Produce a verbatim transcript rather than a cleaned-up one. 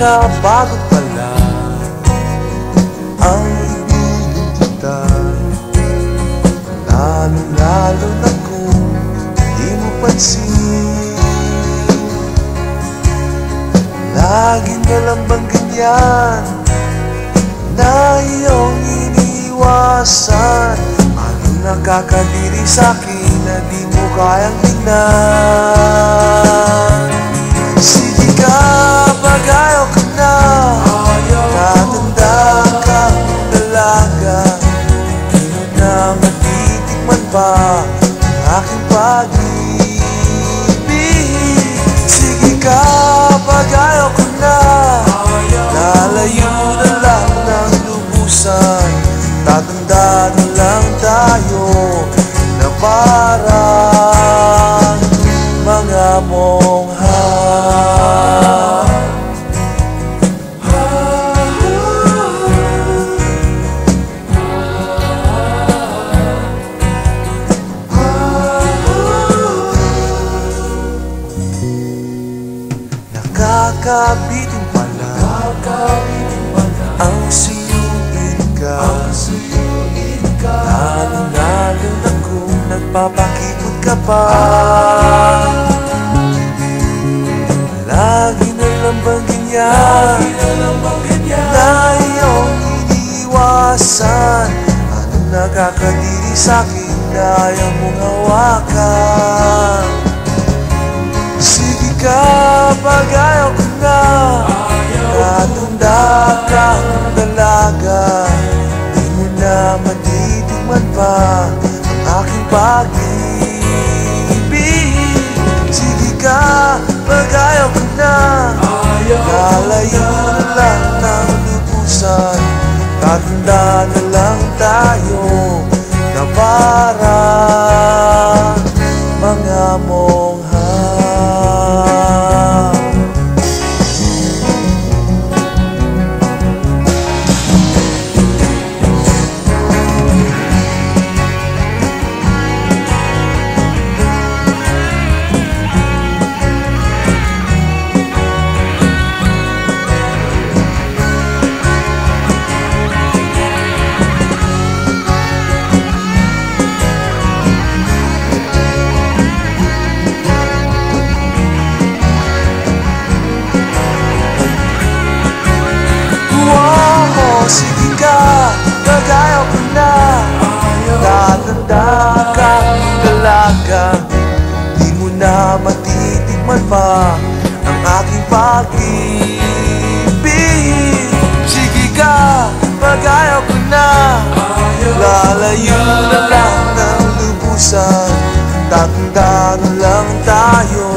Nakakapagod pala ang ibigin kita, lalo-lalo na kung di mo pansin. Lagi na lang bang ganyan na iyong iniiwasan? Ano nakakadiri sa'kin na di mo kayang tingnan? Sige ka, pag-ayaw ka na, tatanda kang dalaga, di mo na matitikman pa ang aking pag-ibig. Sige ka, pag-ayaw ko na, lalayo na lang ng lubusan, tatanda na lang tayo na parang mga mongha. Nakakabitin pala ang suyuin ka, lalo-lalo na kung nagpapakipot ka pa. Lagi na lang bang ganyan na iyong iniiwasan? Ano nakakadiri sa'kin na ayaw mong hawakan? Sige ka, pag-ayaw ko na, tatanda kang dalaga, di mo na matitikman pa ang aking pag-ibig. Sige ka, pag-ayaw ko na, lalayo na lang ng lubusan, tatanda na lang tayo na parang mga mongha. Sige ka, pag-ayaw ko na, tatanda kang dalaga, di mo na matitikman pa ang aking pag-ibig. Sige ka, pag-ayaw ko na, lalayo na lang ng lubusan, tatanda na lang tayo